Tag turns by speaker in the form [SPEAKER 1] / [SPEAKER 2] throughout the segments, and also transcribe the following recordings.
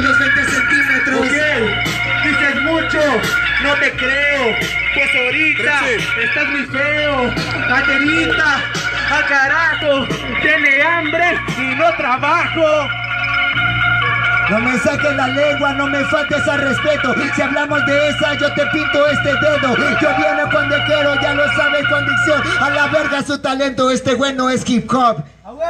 [SPEAKER 1] los 20 centímetros.
[SPEAKER 2] Ok, dices mucho, no te creo. Pues ahorita estás muy feo. Vaquerita, a carajo, tiene hambre y no trabajo.
[SPEAKER 1] No me saques la lengua, no me faltes al respeto. Si hablamos de esa, yo te pinto este dedo. Yo viene cuando quiero, ya lo sabes con dicción. A la verga su talento, este bueno es hip hop.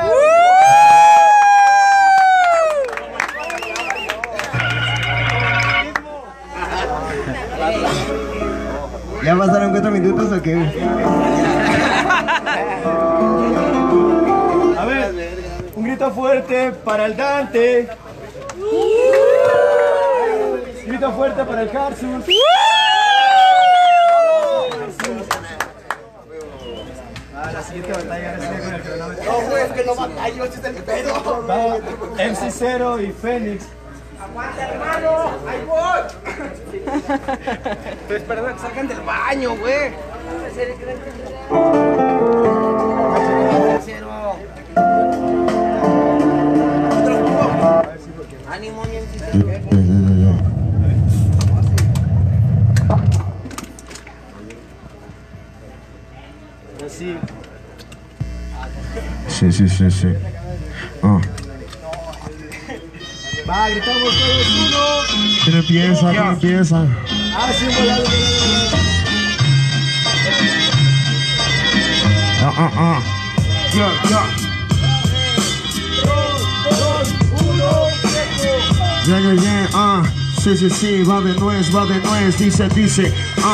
[SPEAKER 1] ¿Ya pasaron 4 minutos o qué?
[SPEAKER 2] A ver, un grito fuerte para el Dante. Grito fuerte para el Carsus. La siguiente batalla es con el cronómetro.
[SPEAKER 1] No, güey, es que no batallo, ese es el pedo.
[SPEAKER 2] Va MC0 y Fénix.
[SPEAKER 1] ¡Aguanta, hermano! ¡Ahí voy!
[SPEAKER 3] Estoy esperando a que salgan del baño, güey. Ánimo,
[SPEAKER 4] Sí.
[SPEAKER 2] Va, gritamos todos uno.
[SPEAKER 4] ¿Quién empieza? ¿Quién empieza?
[SPEAKER 2] Ah, sí, volado.
[SPEAKER 4] Ya.
[SPEAKER 2] 3, 2, 1,
[SPEAKER 4] Sí, va de nuez, dice,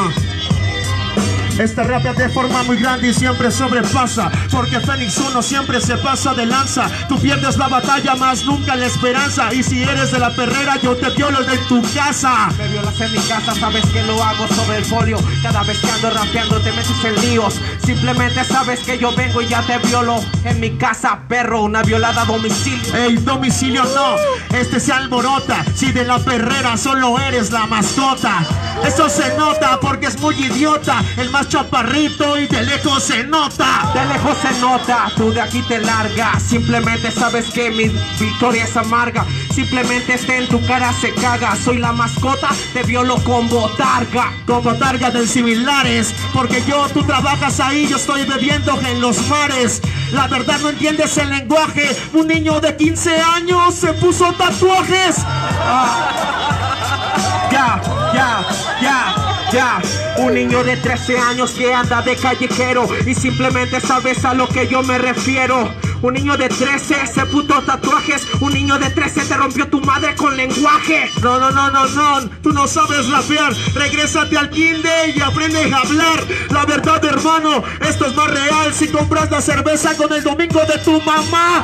[SPEAKER 4] Este rap es de forma muy grande y siempre sobrepasa, porque Fénix 1 siempre se pasa de lanza. Tú pierdes la batalla, más nunca la esperanza. Y si eres de la perrera, yo te violo de tu casa.
[SPEAKER 3] Me violas en mi casa, sabes que lo hago sobre el folio. Cada vez que ando rapeando te metes en líos. Simplemente sabes que yo vengo y ya te violo en mi casa, perro, una violada a domicilio.
[SPEAKER 4] Ey, domicilio no, este se alborota. Si de la perrera solo eres la mascota. Eso se nota porque es muy idiota. El más chaparrito y de lejos se nota.
[SPEAKER 3] De lejos se nota, tú de aquí te largas. Simplemente sabes que mi victoria es amarga. Simplemente en tu cara se caga. Soy la mascota, te violo con botarga.
[SPEAKER 4] Con botarga de similares. Porque tú trabajas ahí, yo estoy bebiendo en los mares. La verdad no entiendes el lenguaje. Un niño de 15 años se puso tatuajes.
[SPEAKER 3] Ya, un niño de 13 años que anda de callejero. Y simplemente sabes a lo que yo me refiero. Un niño de 13 se puso tatuajes. Un niño de 13 te rompió tu madre con lenguaje.
[SPEAKER 4] No, tú no sabes rapear. Regrésate al kinder y aprende a hablar. La verdad, hermano, esto es más real si compras la cerveza con el domingo de tu mamá.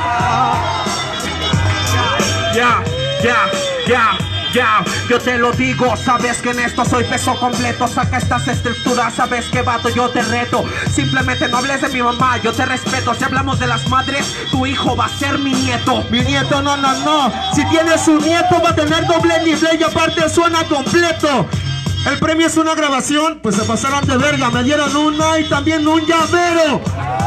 [SPEAKER 3] Ya, yo te lo digo, sabes que en esto soy peso completo. Saca estas estructuras, sabes que vato, yo te reto. Simplemente no hables de mi mamá, yo te respeto. Si hablamos de las madres, tu hijo va a ser mi nieto.
[SPEAKER 4] Mi nieto, no. Si tienes un nieto va a tener doble nivel y aparte suena completo. El premio es una grabación, pues se pasaron de verga. Me dieron una y también un llavero.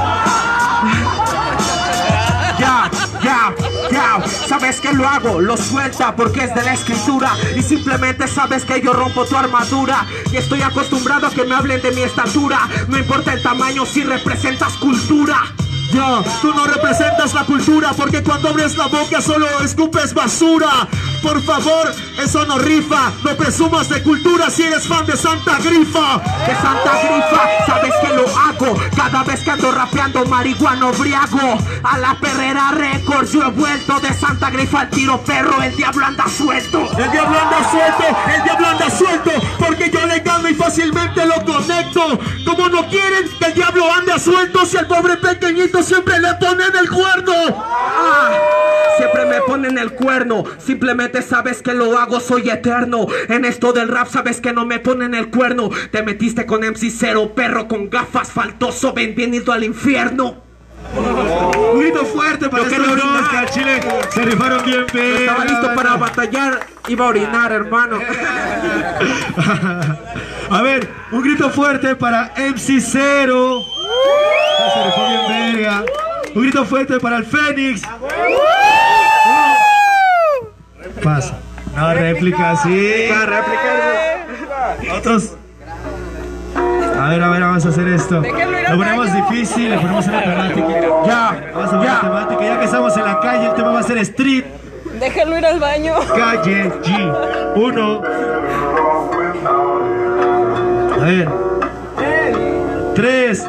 [SPEAKER 3] Ya, sabes que lo hago, lo suelta porque es de la escritura. Y simplemente sabes que yo rompo tu armadura. Y estoy acostumbrado a que me hablen de mi estatura. No importa el tamaño si representas cultura.
[SPEAKER 4] Tú no representas la cultura porque cuando abres la boca solo escupes basura. Por favor, eso no rifa. No presumas de cultura si eres fan de Santa Grifa.
[SPEAKER 3] De Santa Grifa, sabes que lo hago. Cada vez que ando rapeando marihuano briago. A la perrera Records yo he vuelto. De Santa Grifa al tiro perro, el diablo anda suelto.
[SPEAKER 4] El diablo anda suelto, porque yo le gano y fácilmente lo conecto. Como no quieren que el diablo ande suelto si al pobre pequeñito siempre le ponen el cuerno.
[SPEAKER 3] Siempre me ponen el cuerno. Simplemente sabes que lo hago, soy eterno. En esto del rap sabes que no me ponen el cuerno. Te metiste con MC0, perro con gafas, faltoso, bienvenido al infierno.
[SPEAKER 4] Un grito fuerte para estos dos que al Chile se rifaron bien.
[SPEAKER 3] Estaba listo para batallar, iba a orinar, hermano.
[SPEAKER 4] A ver, un grito fuerte para MC0. Se rifó bien verga. Un grito fuerte para el Fénix. Pasa. No, réplica, sí.
[SPEAKER 3] La réplica.
[SPEAKER 4] Otros. A ver, vamos a hacer esto. Lo ponemos difícil, le ponemos una temática. Ya, vamos a poner temática. Ya que estamos en la calle, el tema va a ser street.
[SPEAKER 5] Déjalo ir al baño.
[SPEAKER 4] Calle G. 1. A ver. 3,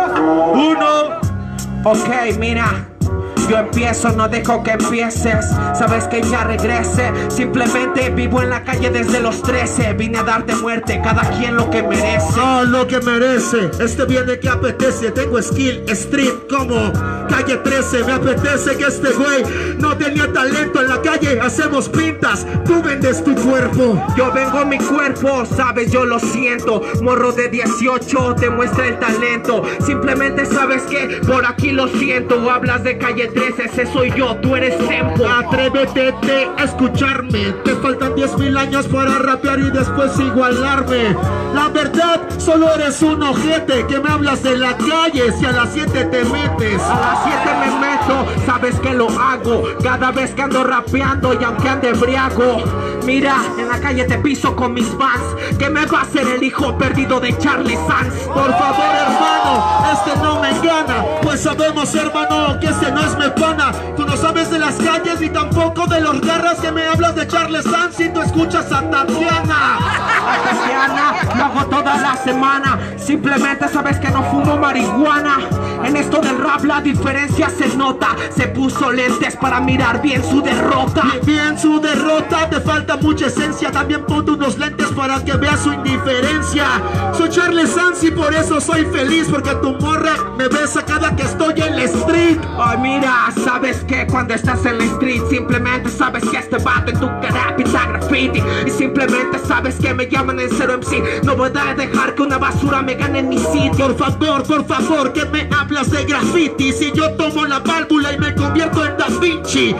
[SPEAKER 4] 1.
[SPEAKER 3] Ok, mira. Yo empiezo, no dejo que empieces. Sabes que ya regrese. Simplemente vivo en la calle desde los 13. Vine a darte muerte, cada quien lo que merece.
[SPEAKER 4] No, lo que merece. Este viene que apetece. Tengo skill, street como calle 13. Me apetece que este güey no tenía talento. En la calle hacemos pintas. Tú vendes tu cuerpo.
[SPEAKER 3] Yo vengo mi cuerpo, sabes, yo lo siento. Morro de 18 te muestra el talento. Simplemente sabes que por aquí lo siento. Hablas de calle 13, ese soy yo, tú eres tempo.
[SPEAKER 4] Atrévete a escucharme. Te faltan 10.000 años para rapear y después igualarme. La verdad, solo eres un ojete que me hablas de la calle. Si a las 7 te metes.
[SPEAKER 3] A las 7 me meto, sabes que lo hago cada vez que ando rapeando y aunque ande briago. Mira, en la calle te piso con mis fans. ¿Qué me va a hacer el hijo perdido de Charlie Sanz?
[SPEAKER 4] Por favor, hermano, este no me gana. Pues sabemos, hermano, que este no es mi pana. Tú no sabes de las calles ni tampoco de los garras. Que me hablas de Charlie Sanz y tú escuchas a Tatiana.
[SPEAKER 3] A Tatiana lo hago toda la semana. Simplemente sabes que no fumo marihuana. En esto del rap la diferencia se nota. Se puso lentes para mirar bien su derrota.
[SPEAKER 4] Bien su derrota, te falta mucha esencia. También ponte unos lentes para que veas su indiferencia. Soy Charlie Sanz y por eso soy feliz. Porque tu morra me besa cada que estoy en la street.
[SPEAKER 3] Ay, mira, sabes que cuando estás en la street simplemente sabes que este vato en tu cara pinta graffiti. Y simplemente sabes que me llaman el 0MC. No voy a dejar que una basura me gane en mi sitio.
[SPEAKER 4] Por favor, que me hablas de graffiti. Si yo tomo la válvula y me convierto en Da Vinci.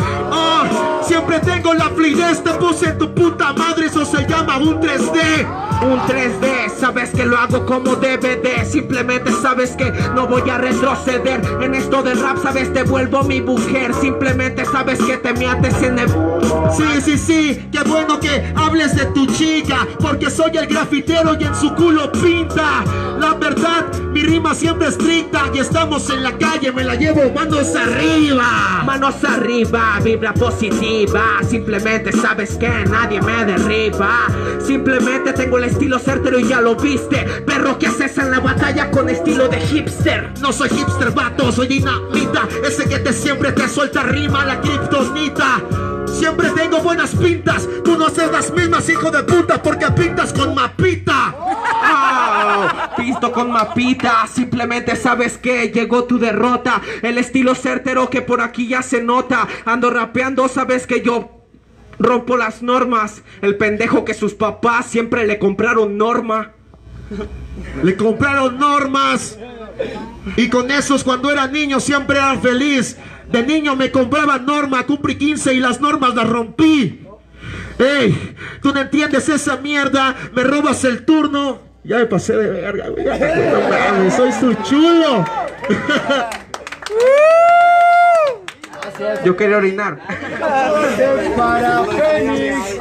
[SPEAKER 4] Oh, siempre tengo la fluidez. Te puse en tu puta madre, eso se llama un 3D.
[SPEAKER 3] Un 3D, sabes que lo hago como DVD. Simplemente sabes que no voy a retroceder. En esto del rap, sabes, te vuelvo mi mujer. Simplemente sabes que te miates en el...
[SPEAKER 4] Sí, qué bueno que hables de tu chica. Porque soy el grafitero y en su culo pinta. La verdad, mi rima siempre estricta. Y estamos en la calle, me la llevo manos arriba.
[SPEAKER 3] Manos arriba, vibra positiva. Simplemente sabes que nadie me derriba. Simplemente tengo el estilo certero y ya lo viste. Perro, ¿qué haces en la batalla con estilo de hipster?
[SPEAKER 4] No soy hipster, vato, soy dinamita. Ese que siempre te suelta rima, la kriptonita. Siempre tengo buenas pintas. Tú no haces las mismas, hijo de puta, porque pintas con mapita.
[SPEAKER 3] Oh, pisto con mapita. Simplemente sabes que llegó tu derrota. El estilo certero que por aquí ya se nota. Ando rapeando, sabes que yo rompo las normas. El pendejo que sus papás siempre le compraron Norma.
[SPEAKER 4] Le compraron normas. Y con esos cuando era niño siempre era feliz. De niño me compraba Norma, cumplí 15 y las normas las rompí. Ey, tú no entiendes esa mierda. Me robas el turno. Ya me pasé de verga, güey. No mames, soy su chulo.
[SPEAKER 3] Yo quería orinar.
[SPEAKER 1] Para Fénix.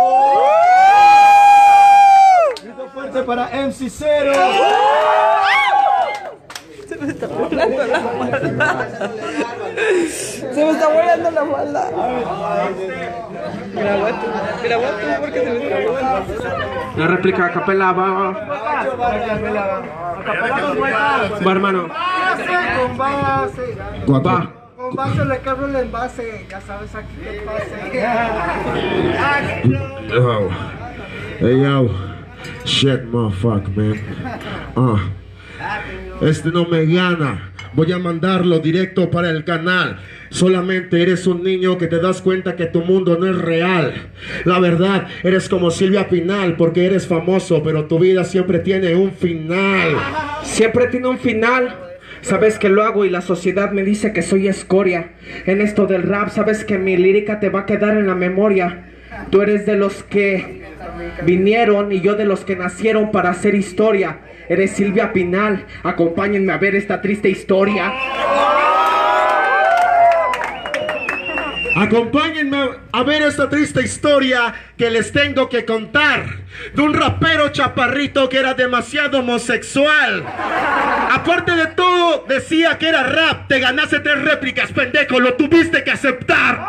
[SPEAKER 1] Grito fuerte para MC0.
[SPEAKER 5] Se me está volando la falda. Se me está volando la falda. Mira, aguanto porque se me está volando.
[SPEAKER 3] La réplica a capela va, hermano.
[SPEAKER 1] Con base.
[SPEAKER 3] Va.
[SPEAKER 1] Con base le cabro el envase. Ya sabes aquí qué pasa.
[SPEAKER 4] Yo. Hey yo. Shit, motherfucker, man. Este no me gana. Voy a mandarlo directo para el canal. Solamente eres un niño que te das cuenta que tu mundo no es real. La verdad, eres como Silvia Pinal porque eres famoso, pero tu vida siempre tiene un final.
[SPEAKER 3] Siempre tiene un final. Sabes que lo hago y la sociedad me dice que soy escoria. En esto del rap, sabes que mi lírica te va a quedar en la memoria. Tú eres de los que vinieron y yo de los que nacieron para hacer historia. Eres Silvia Pinal, acompáñenme a ver esta triste historia.
[SPEAKER 4] Acompáñenme a ver esta triste historia que les tengo que contar de un rapero chaparrito que era demasiado homosexual. Aparte de todo, decía que era rap. Te ganaste 3 réplicas, pendejo, lo tuviste que aceptar.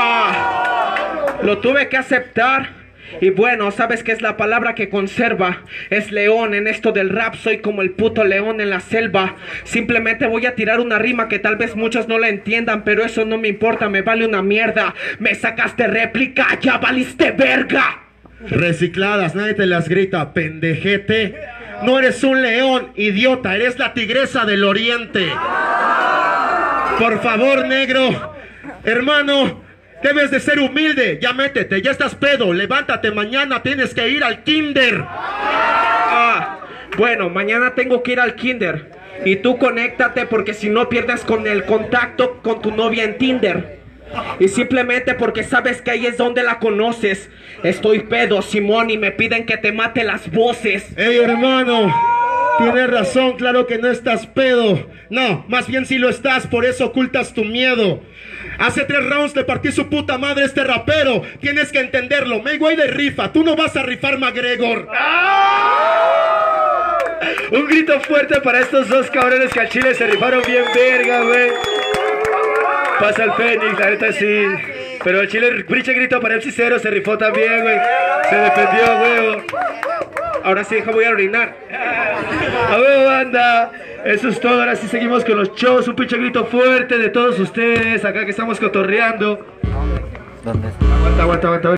[SPEAKER 3] Lo tuve que aceptar. Y bueno, ¿sabes qué es la palabra que conserva? Es león. En esto del rap soy como el puto león en la selva. Simplemente voy a tirar una rima que tal vez muchos no la entiendan, pero eso no me importa, me vale una mierda. Me sacaste réplica, ya valiste verga.
[SPEAKER 4] Recicladas, nadie te las grita, pendejete. No eres un león, idiota, eres la tigresa del oriente. Por favor, negro, hermano, debes de ser humilde. Ya métete, ya estás pedo. Levántate, mañana tienes que ir al kinder.
[SPEAKER 3] Bueno, mañana tengo que ir al kinder. Y tú conéctate porque si no pierdes con el contacto con tu novia en Tinder. Y simplemente porque sabes que ahí es donde la conoces. Estoy pedo, Simón, y me piden que te mate las voces.
[SPEAKER 4] Ey, hermano, tienes razón, claro que no estás pedo. No, más bien sí lo estás, por eso ocultas tu miedo. Hace 3 rounds le partí su puta madre a este rapero. Tienes que entenderlo, Mayweather rifa, tú no vas a rifar McGregor.
[SPEAKER 2] Un grito fuerte para estos dos cabrones que al chile se rifaron bien verga, güey. Pasa el Fénix, la neta sí. Pero el chile, pinche grito para MC Cero, se rifó también, güey. Se defendió, güey.
[SPEAKER 3] Ahora sí, voy a orinar.
[SPEAKER 2] A ver, banda, eso es todo. Ahora sí seguimos con los shows. Un pinche grito fuerte de todos ustedes acá que estamos cotorreando.
[SPEAKER 5] ¿Dónde está?
[SPEAKER 2] Aguanta.